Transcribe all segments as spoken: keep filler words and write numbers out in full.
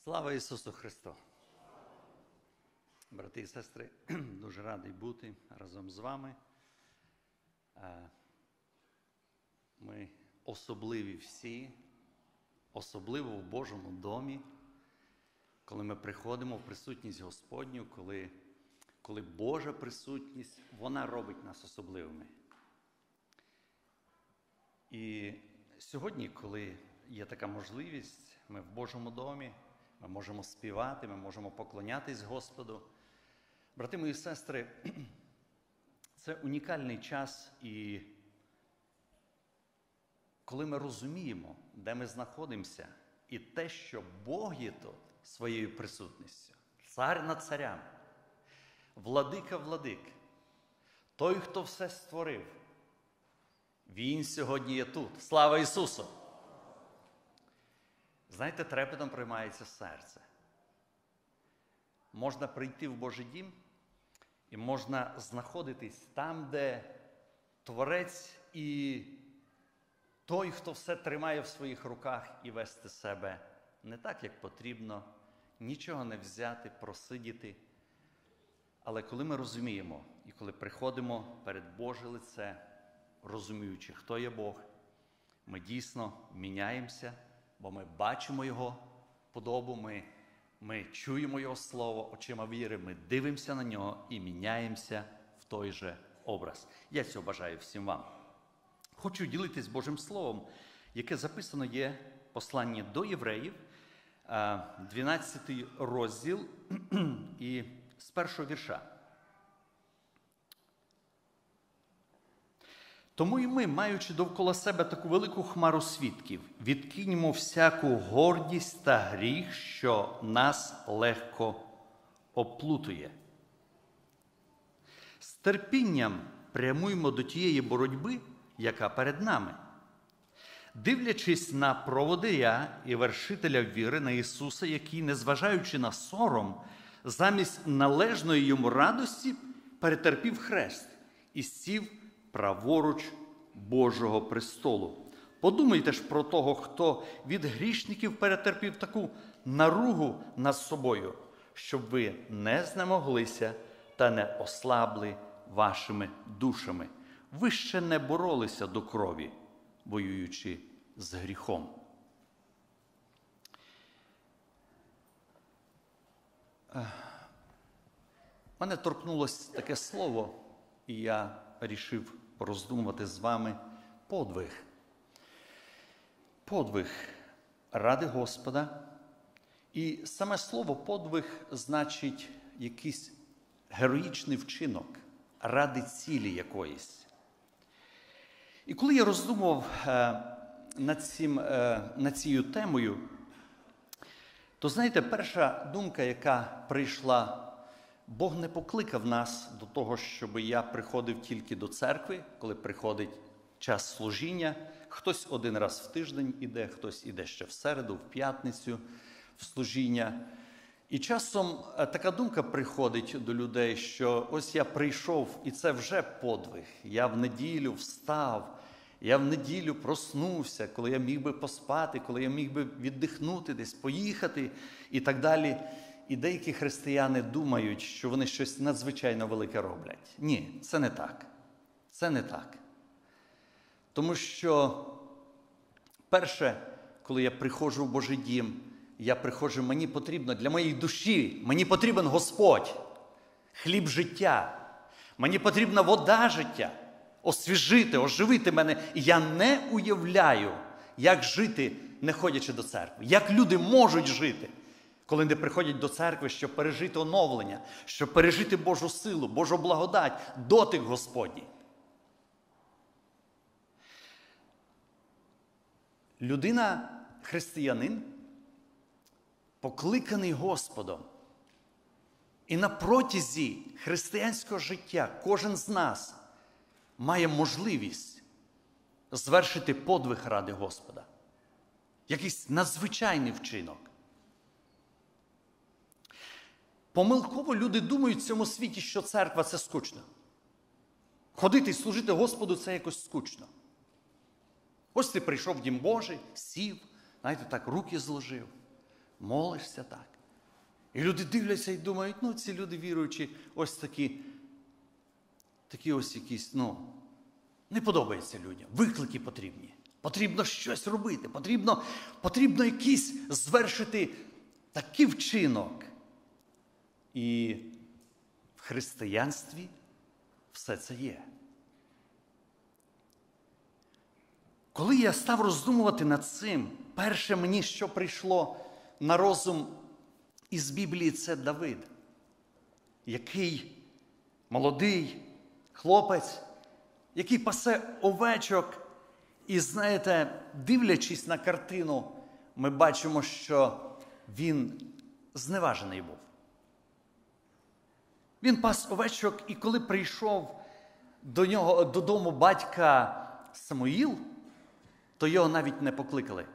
Слава Ісусу Христу! Брати і сестри, дуже радий бути разом з вами. Ми особливі всі, особливо в Божому домі, коли ми приходимо в присутність Господню, коли, коли Божа присутність, вона робить нас особливими. І сьогодні, коли є така можливість, ми в Божому домі, ми можемо співати, ми можемо поклонятись Господу. Брати мої сестри, це унікальний час, і коли ми розуміємо, де ми знаходимося, і те, що Бог є тут своєю присутністю, цар над царями, владика владик, той, хто все створив, Він сьогодні є тут. Слава Ісусу! Знаєте, трепетом приймається серце. Можна прийти в Божий дім, і можна знаходитись там, де Творець і той, хто все тримає в своїх руках, і вести себе не так, як потрібно, нічого не взяти, просидіти. Але коли ми розуміємо, і коли приходимо перед Боже лице, розуміючи, хто є Бог, ми дійсно міняємося, бо ми бачимо Його подобу, ми, ми чуємо Його Слово, очима віри, ми дивимося на Нього і міняємося в той же образ. Я цього бажаю всім вам. Хочу ділитись Божим Словом, яке записано є в посланні до євреїв, дванадцятий розділ і з першого вірша. Тому і ми, маючи довкола себе таку велику хмару свідків, відкинемо всяку гордість та гріх, що нас легко оплутує. З терпінням прямуємо до тієї боротьби, яка перед нами. Дивлячись на проводиря і вершителя віри, на Ісуса, який, незважаючи на сором, замість належної йому радості, перетерпів хрест і сів праворуч Божого престолу. Подумайте ж про того, хто від грішників перетерпів таку наругу над собою, щоб ви не знемоглися та не ослабли вашими душами. Ви ще не боролися до крові, воюючи з гріхом. Мене торкнулося таке слово, і я вирішив пороздумувати з вами подвиг. Подвиг ради Господа. І саме слово подвиг значить якийсь героїчний вчинок ради цілі якоїсь. І коли я роздумував над, цим, над цією темою, то, знаєте, перша думка, яка прийшла, Бог не покликав нас до того, щоб я приходив тільки до церкви, коли приходить час служіння. Хтось один раз в тиждень іде, хтось іде ще в середу, в п'ятницю, в служіння. І часом така думка приходить до людей, що ось я прийшов, і це вже подвиг. Я в неділю встав, я в неділю проснувся, коли я міг би поспати, коли я міг би віддихнути, десь поїхати і так далі. І деякі християни думають, що вони щось надзвичайно велике роблять. Ні, це не так. Це не так. Тому що, перше, коли я приходжу в Божий дім, я приходжу, мені потрібно, для моєї душі, мені потрібен Господь, хліб життя, мені потрібна вода життя, освіжити, оживити мене. І я не уявляю, як жити, не ходячи до церкви, як люди можуть жити, коли не приходять до церкви, щоб пережити оновлення, щоб пережити Божу силу, Божу благодать, дотик Господній. Людина, християнин, покликаний Господом. І на протязі християнського життя кожен з нас має можливість звершити подвиг ради Господа. Якийсь надзвичайний вчинок. Помилково люди думають в цьому світі, що церква – це скучно. Ходити і служити Господу – це якось скучно. Ось ти прийшов в Дім Божий, сів, знаєте, так руки зложив, молишся так. І люди дивляться і думають, ну, ці люди віруючі, ось такі, такі ось якісь, ну, не подобається людям. Виклики потрібні. Потрібно щось робити, потрібно, потрібно якийсь звершити такий вчинок. І в християнстві все це є. Коли я став роздумувати над цим, перше мені, що прийшло на розум із Біблії, це Давид, який молодий хлопець, який пасе овечок. І, знаєте, дивлячись на картину, ми бачимо, що він зневажений був. Він пас овечок, і коли прийшов до нього, додому батька Самуїл, то його навіть не покликали.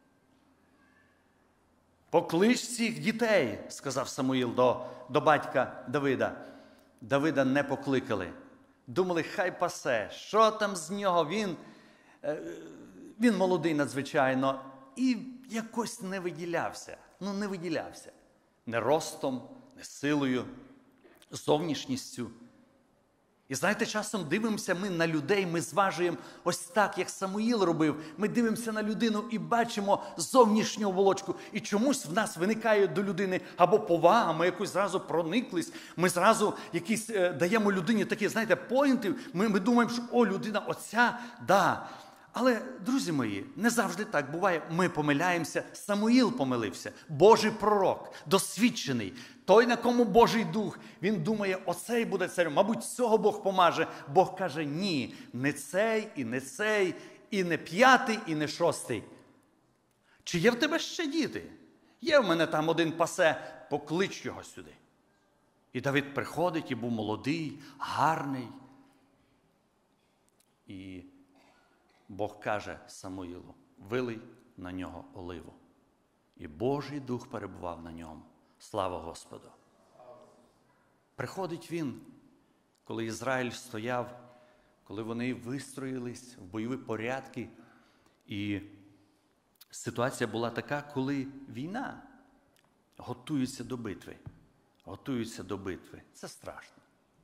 «Поклич цих дітей», – сказав Самуїл до, до батька Давида. Давида не покликали. Думали, хай пасе, що там з нього, він, він молодий надзвичайно, і якось не виділявся. Ну, не виділявся. Не ростом, не силою, зовнішністю. І знаєте, часом дивимося ми на людей, ми зважуємо ось так, як Самуїл робив. Ми дивимося на людину і бачимо зовнішню оболочку. І чомусь в нас виникає до людини або повага, ми якось зразу прониклись, ми зразу якісь е, даємо людині такі, знаєте, поінти. Ми, ми думаємо, що о, людина оця, да. Але, друзі мої, не завжди так буває. Ми помиляємося. Самуїл помилився. Божий пророк, досвідчений. Той, на кому Божий Дух. Він думає, оцей буде царем. Мабуть, цього Бог помаже. Бог каже, ні, не цей, і не цей, і не п'ятий, і не шостий. Чи є в тебе ще діти? Є в мене там один пасе, поклич його сюди. І Давид приходить, і був молодий, гарний. І Бог каже Самуїлу, вилий на нього оливу. І Божий Дух перебував на ньому. Слава Господу! Приходить він, коли Ізраїль стояв, коли вони вистроїлись в бойові порядки. І ситуація була така, коли війна, готується до битви. Готуються до битви. Це страшно.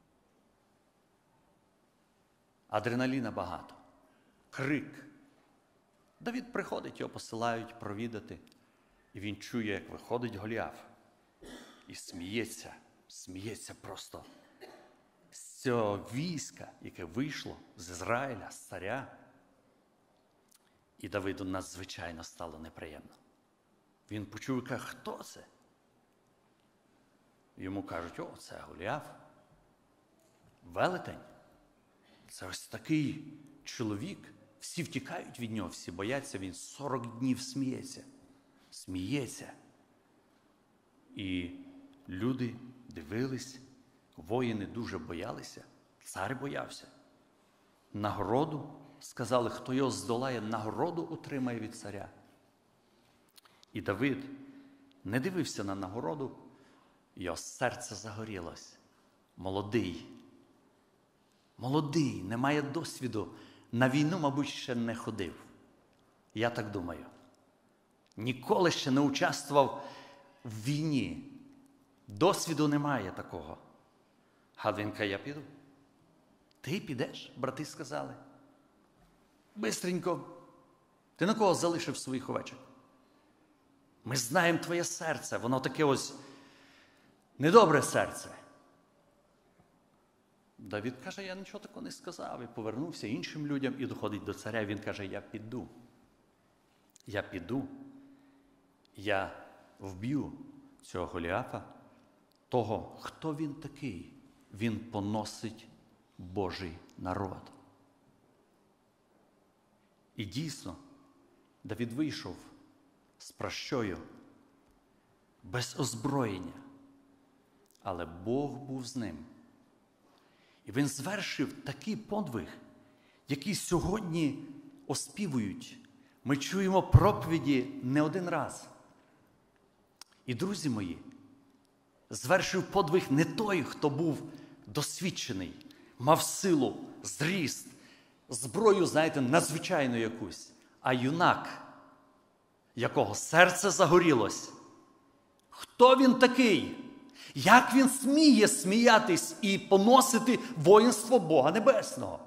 Адреналіна багато. Крик. Давид приходить, його посилають провідати. І він чує, як виходить Голіаф. І сміється, сміється просто з цього війська, яке вийшло з Ізраїля, з царя. І Давиду надзвичайно стало неприємно. Він почув і каже, хто це? Йому кажуть, о, це Голіаф. Велетень. Це ось такий чоловік. Всі втікають від нього, всі бояться, він сорок днів сміється. Сміється. І люди дивились, воїни дуже боялися, цар боявся. Нагороду, сказали, хто його здолає, нагороду отримає від царя. І Давид не дивився на нагороду, його серце загорілось. Молодий. Молодий, не має досвіду. На війну, мабуть, ще не ходив. Я так думаю. Ніколи ще не участвував в війні. Досвіду немає такого. А він каже, я піду. Ти підеш, брати сказали. Бистренько. Ти на кого залишив своїх овечок? Ми знаємо твоє серце. Воно таке ось недобре серце. Давид каже, я нічого такого не сказав. І повернувся іншим людям і доходить до царя. Він каже, я піду. Я піду. Я вб'ю цього Голіафа. Того, хто він такий. Він поносить Божий народ. І дійсно, Давид вийшов з пращою, без озброєння. Але Бог був з ним. І він звершив такий подвиг, який сьогодні оспівують. Ми чуємо проповіді не один раз. І, друзі мої, звершив подвиг не той, хто був досвідчений, мав силу, зріст, зброю, знаєте, надзвичайну якусь, а юнак, якого серце загорілось, Хто він такий? Як він сміє сміятись і поносити воїнство Бога Небесного?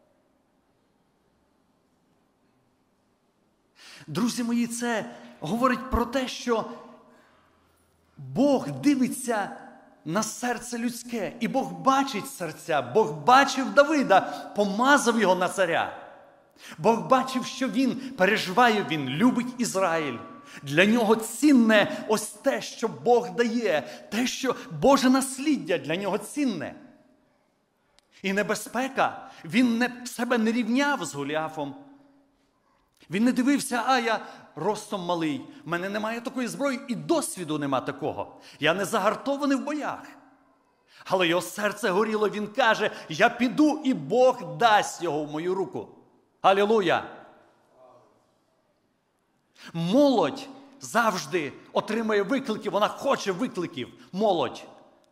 Друзі мої, це говорить про те, що Бог дивиться на серце людське. І Бог бачить серця. Бог бачив Давида, помазав його на царя. Бог бачив, що він переживає, він любить Ізраїль. Для нього цінне ось те, що Бог дає, те, що Боже насліддя для нього цінне. І небезпека, він не, себе не рівняв з Голіафом. Він не дивився, а я ростом малий, в мене немає такої зброї і досвіду нема такого. Я не загартований в боях. Але його серце горіло, він каже, я піду і Бог дасть його в мою руку. Алілуя! Молодь завжди отримує виклики, вона хоче викликів. Молодь.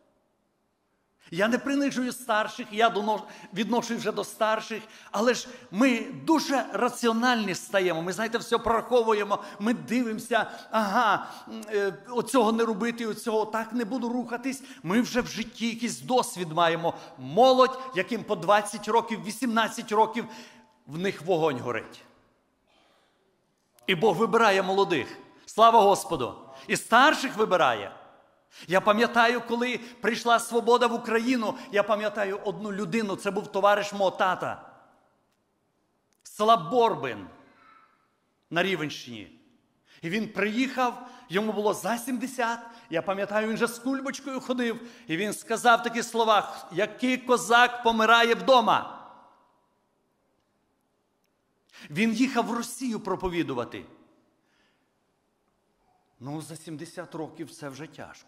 Я не принижую старших, я відношусь вже до старших, але ж ми дуже раціональні стаємо. Ми, знаєте, все прораховуємо, ми дивимося, ага, оцього не робити, оцього так не буду рухатись. Ми вже в житті якийсь досвід маємо. Молодь, яким по двадцять років, вісімнадцять років, в них вогонь горить. І Бог вибирає молодих. Слава Господу! І старших вибирає. Я пам'ятаю, коли прийшла свобода в Україну, я пам'ятаю одну людину, це був товариш мого тата. З села Борбин на Рівненщині. І він приїхав, йому було за сімдесят, я пам'ятаю, він вже з кульбочкою ходив, і він сказав такі слова, який козак помирає вдома. Він їхав в Росію проповідувати. Ну, за сімдесят років це вже тяжко.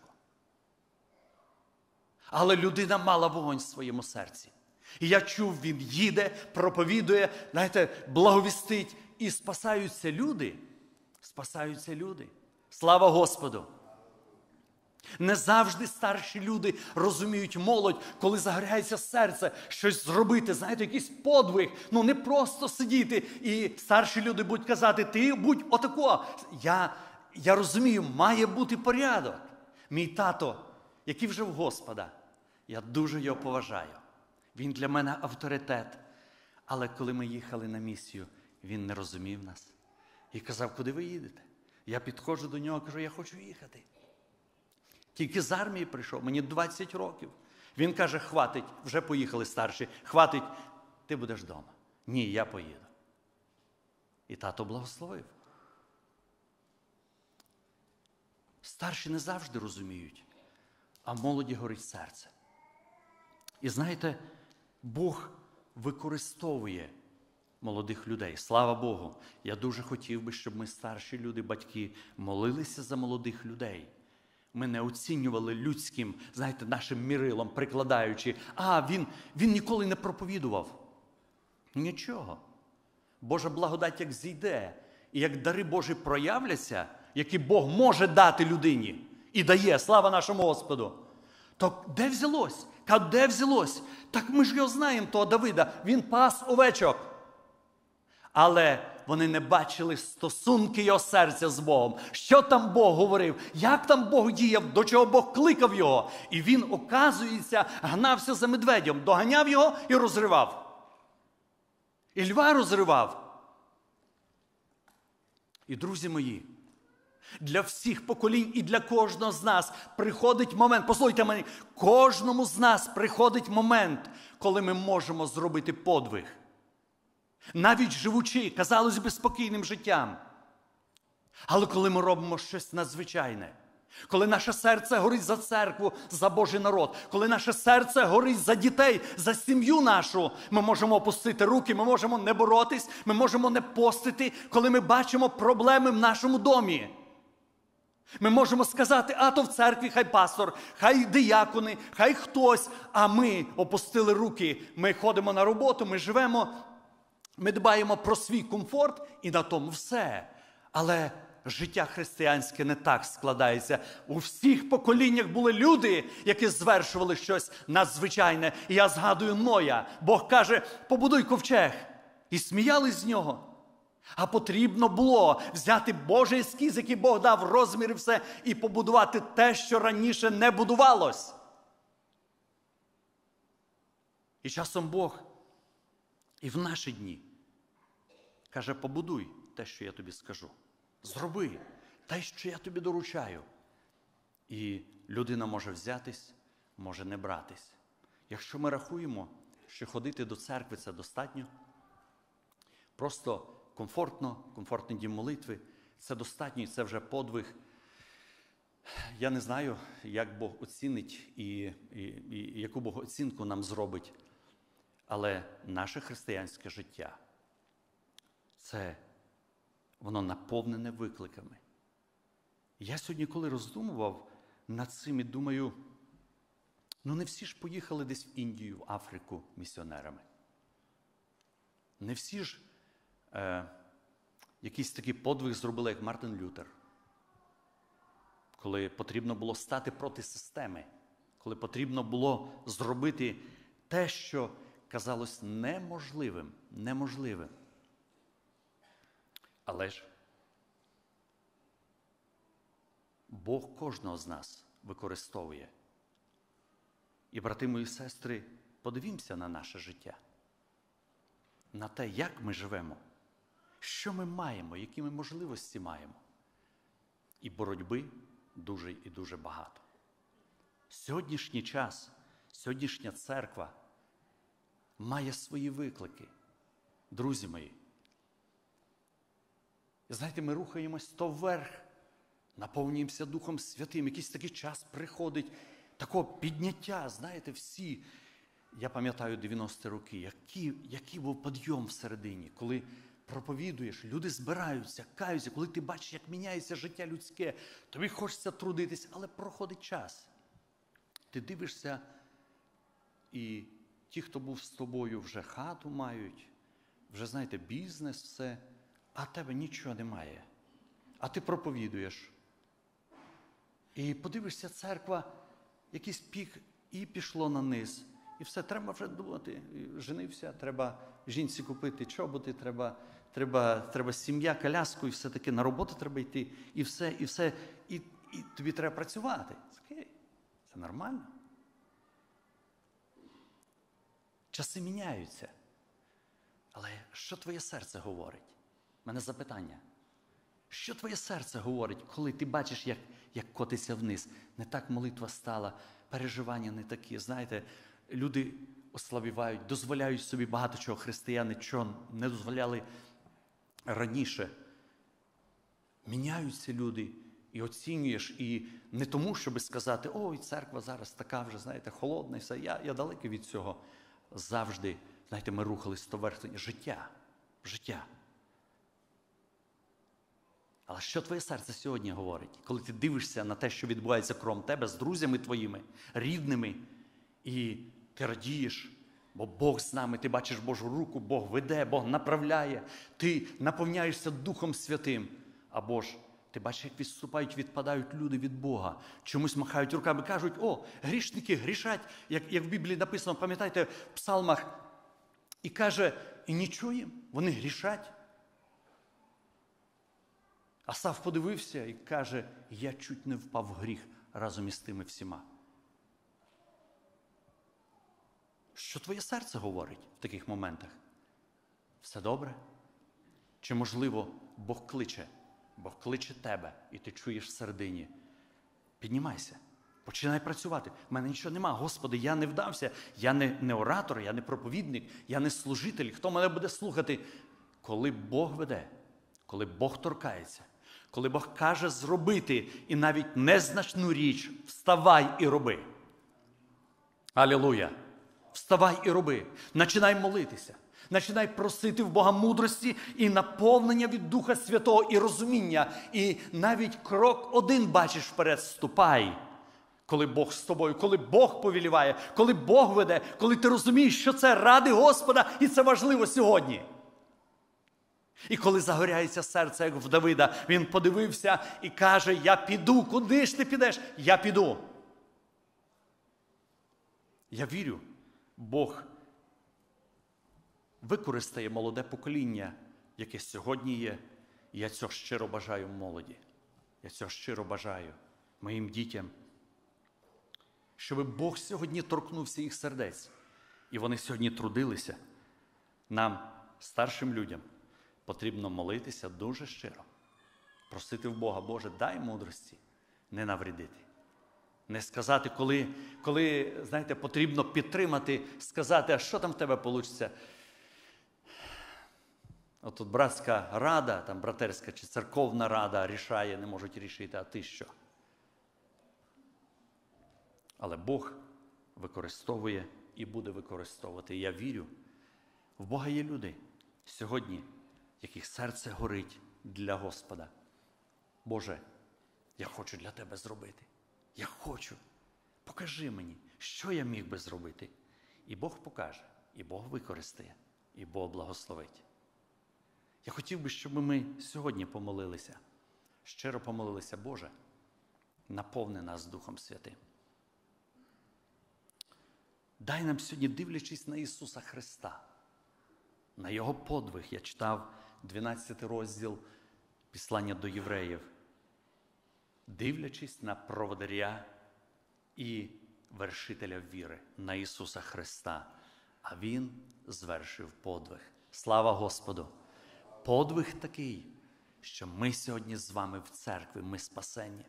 Але людина мала вогонь в своєму серці. І я чув, він їде, проповідує, знаєте, благовістить. І спасаються люди. Спасаються люди. Слава Господу! Не завжди старші люди розуміють молодь, коли загоряється серце, щось зробити, знаєте, якийсь подвиг. Ну, не просто сидіти. І старші люди будуть казати, ти будь отако. Я, я розумію, має бути порядок. Мій тато, який вже в Господа, я дуже його поважаю. Він для мене авторитет. Але коли ми їхали на місію, він не розумів нас. І казав, куди ви їдете? Я підходжу до нього, кажу, я хочу їхати. Тільки з армії прийшов, мені двадцять років. Він каже, хватить, вже поїхали старші, хватить, ти будеш вдома. Ні, я поїду. І тато благословив. Старші не завжди розуміють, а молоді горить серце. І знаєте, Бог використовує молодих людей. Слава Богу! Я дуже хотів би, щоб ми, старші люди, батьки, молилися за молодих людей. Ми не оцінювали людським, знаєте, нашим мірилом, прикладаючи, а він, він ніколи не проповідував. Нічого. Божа благодать як зійде, і як дари Божі проявляться, які Бог може дати людині, і дає, слава нашому Господу. То де взялось? Ка де взялось? Так ми ж його знаємо, того Давида, він пас овечок. Але вони не бачили стосунки його серця з Богом. Що там Бог говорив? Як там Бог діяв? До чого Бог кликав його? І він, оказується, гнався за медведем. Доганяв його і розривав. І льва розривав. І, друзі мої, для всіх поколінь і для кожного з нас приходить момент, послухайте мене, кожному з нас приходить момент, коли ми можемо зробити подвиг. Навіть живучи, казалось би, спокійним життям. Але коли ми робимо щось надзвичайне, коли наше серце горить за церкву, за Божий народ, коли наше серце горить за дітей, за сім'ю нашу, ми можемо опустити руки, ми можемо не боротись, ми можемо не постити, коли ми бачимо проблеми в нашому домі. Ми можемо сказати, а то в церкві хай пастор, хай диякони, хай хтось, а ми опустили руки, ми ходимо на роботу, ми живемо, ми дбаємо про свій комфорт і на тому все. Але життя християнське не так складається. У всіх поколіннях були люди, які звершували щось надзвичайне. І я згадую Ноя. Бог каже, побудуй ковчег. І сміялись з нього. А потрібно було взяти Божий ескіз, який Бог дав, розміри все, і побудувати те, що раніше не будувалось. І часом Бог і в наші дні каже, побудуй те, що я тобі скажу. Зроби те, що я тобі доручаю. І людина може взятись, може не братись. Якщо ми рахуємо, що ходити до церкви – це достатньо, просто комфортно, комфортний дім молитви – це достатньо, і це вже подвиг. Я не знаю, як Бог оцінить і, і, і яку Бог оцінку нам зробить, але наше християнське життя – це воно наповнене викликами. Я сьогодні, коли роздумував над цим, і думаю, ну не всі ж поїхали десь в Індію, в Африку місіонерами. Не всі ж е, якийсь такий подвиг зробили, як Мартин Лютер. Коли потрібно було стати проти системи, коли потрібно було зробити те, що казалось неможливим, неможливим. Але ж Бог кожного з нас використовує. І, брати мої сестри, подивімося на наше життя, на те, як ми живемо, що ми маємо, які ми можливості маємо. І боротьби дуже і дуже багато. Сьогоднішній час, сьогоднішня церква має свої виклики. Друзі мої, і знаєте, ми рухаємось то вверх, наповнюємося Духом Святим, якийсь такий час приходить, такого підняття, знаєте, всі. Я пам'ятаю дев'яності роки, який, який був підйом всередині, коли проповідуєш, люди збираються, каються, коли ти бачиш, як міняється життя людське, тобі хочеться трудитись, але проходить час. Ти дивишся, і ті, хто був з тобою, вже хату мають, вже, знаєте, бізнес, все, а в тебе нічого немає. А ти проповідуєш. І подивишся, церква, якийсь пік, і пішло на низ. І все, треба вже думати. Женився, треба жінці купити чоботи, треба, треба, треба сім'я, коляску, і все-таки на роботу треба йти. І все, і все. І, і тобі треба працювати. Окей, це нормально. Часи міняються. Але що твоє серце говорить? У мене запитання. Що твоє серце говорить, коли ти бачиш, як, як котиться вниз? Не так молитва стала, переживання не такі. Знаєте, люди ослабівають, дозволяють собі багато чого, християни, чого не дозволяли раніше. Міняються люди, і оцінюєш, і не тому, щоб сказати, ой, церква зараз така вже, знаєте, холодна і все. Я, я далекий від цього. Завжди, знаєте, ми рухались до верхнього життя. Життя. Але що твоє серце сьогодні говорить? Коли ти дивишся на те, що відбувається кром тебе, з друзями твоїми, рідними, і ти радієш, бо Бог з нами, ти бачиш Божу руку, Бог веде, Бог направляє, ти наповняєшся Духом Святим. Або ж ти бачиш, як відступають, відпадають люди від Бога, чомусь махають руками, кажуть, о, грішники грішать, як, як в Біблії написано, пам'ятаєте, в псалмах, і каже, і нічого їм, вони грішать. Асаф подивився і каже, я чуть не впав в гріх разом із тими всіма. Що твоє серце говорить в таких моментах? Все добре? Чи, можливо, Бог кличе? Бог кличе тебе, і ти чуєш всередині. Піднімайся, починай працювати. В мене нічого нема. Господи, я не вдався, я не, не оратор, я не проповідник, я не служитель. Хто мене буде слухати? Коли Бог веде, коли Бог торкається, коли Бог каже зробити і навіть незначну річ, вставай і роби. Алілуя! Вставай і роби. Начинай молитися. Начинай просити в Бога мудрості і наповнення від Духа Святого і розуміння. І навіть крок один бачиш вперед. Ступай, коли Бог з тобою, коли Бог повеліває, коли Бог веде, коли ти розумієш, що це ради Господа і це важливо сьогодні. І коли загоряється серце, як в Давида, він подивився і каже, я піду. Куди ж ти підеш? Я піду. Я вірю, Бог використає молоде покоління, яке сьогодні є. І я цього щиро бажаю молоді. Я цього щиро бажаю моїм дітям, щоб Бог сьогодні торкнувся їх сердець. І вони сьогодні трудилися. Нам, старшим людям, потрібно молитися дуже щиро. Просити в Бога: Боже, дай мудрості не навредити. Не сказати, коли, коли, знаєте, потрібно підтримати, сказати: а що там в тебе вийде? От тут братська рада, там братерська чи церковна рада рішає, не можуть рішити, а ти що? Але Бог використовує і буде використовувати. Я вірю, в Бога є люди сьогодні, яких серце горить для Господа. Боже, я хочу для Тебе зробити. Я хочу. Покажи мені, що я міг би зробити. І Бог покаже, і Бог використає, і Бог благословить. Я хотів би, щоб ми сьогодні помолилися, щиро помолилися: Боже, наповни нас Духом Святим. Дай нам сьогодні, дивлячись на Ісуса Христа, на Його подвиг. Я читав дванадцятий розділ Післання до євреїв. Дивлячись на проводаря і вершителя віри, на Ісуса Христа. А Він звершив подвиг. Слава Господу! Подвиг такий, що ми сьогодні з вами в церкві, ми спасені.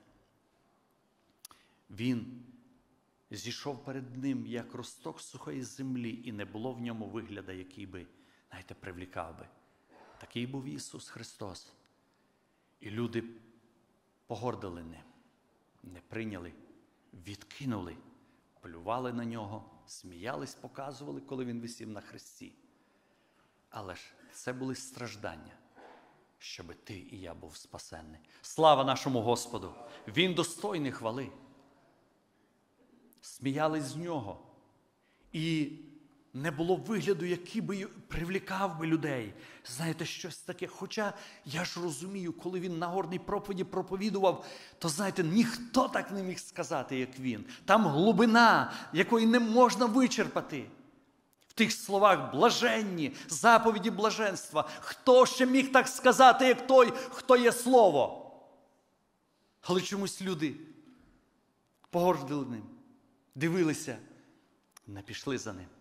Він зійшов перед ним, як росток сухої землі, і не було в ньому вигляду, який би, знаєте, привлікав би. Такий був Ісус Христос. І люди погордили ним, не прийняли, відкинули, плювали на нього, сміялись, показували, коли він висів на хресті. Але ж це були страждання, щоби ти і я був спасенний. Слава нашому Господу! Він достойний хвали. Сміялись з нього. І не було вигляду, який би привлікав би людей. Знаєте, щось таке. Хоча я ж розумію, коли він на горній проповіді проповідував, то, знаєте, ніхто так не міг сказати, як він. Там глибина, якої не можна вичерпати. В тих словах блаженні, заповіді блаженства. Хто ще міг так сказати, як той, хто є Слово? Але чомусь люди погордили ним, дивилися, не пішли за ним.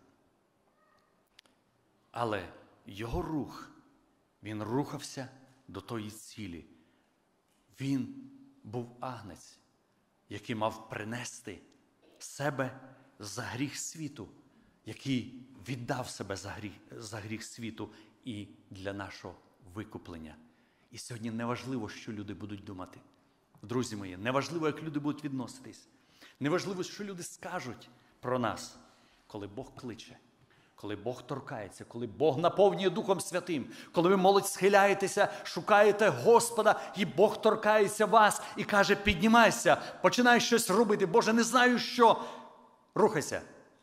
Але його рух, він рухався до тої цілі. Він був агнець, який мав принести себе за гріх світу, який віддав себе за гріх, за гріх світу і для нашого викуплення. І сьогодні неважливо, що люди будуть думати. Друзі мої, неважливо, як люди будуть відноситись. Неважливо, що люди скажуть про нас, коли Бог кличе, коли Бог торкається, коли Бог наповнює Духом Святим, коли ви, молодь, схиляєтеся, шукаєте Господа, і Бог торкається вас і каже: піднімайся, починай щось робити. Боже, не знаю що, рухайся.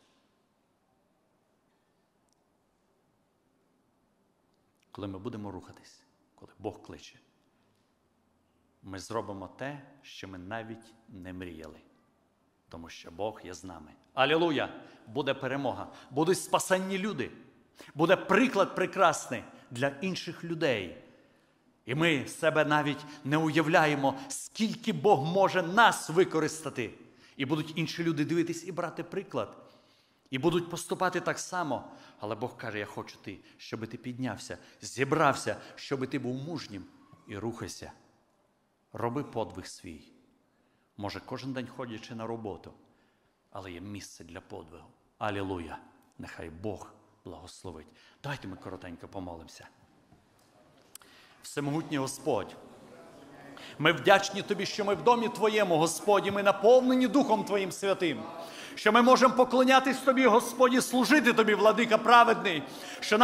Коли ми будемо рухатись, коли Бог кличе, ми зробимо те, що ми навіть не мріяли. Тому що Бог є з нами. Алілуя! Буде перемога. Будуть спасенні люди. Буде приклад прекрасний для інших людей. І ми себе навіть не уявляємо, скільки Бог може нас використати. І будуть інші люди дивитись і брати приклад. І будуть поступати так само. Але Бог каже: я хочу ти, щоб ти піднявся, зібрався, щоб ти був мужнім. І рухайся. Роби подвиг свій. Може, кожен день ходячи на роботу, але є місце для подвигу. Алілуя! Нехай Бог благословить. Давайте ми коротенько помолимося. Всемогутній Господь, ми вдячні Тобі, що ми в домі Твоєму, Господі, ми наповнені Духом Твоїм Святим, що ми можемо поклонятись Тобі, Господі, служити Тобі, Владика праведний, що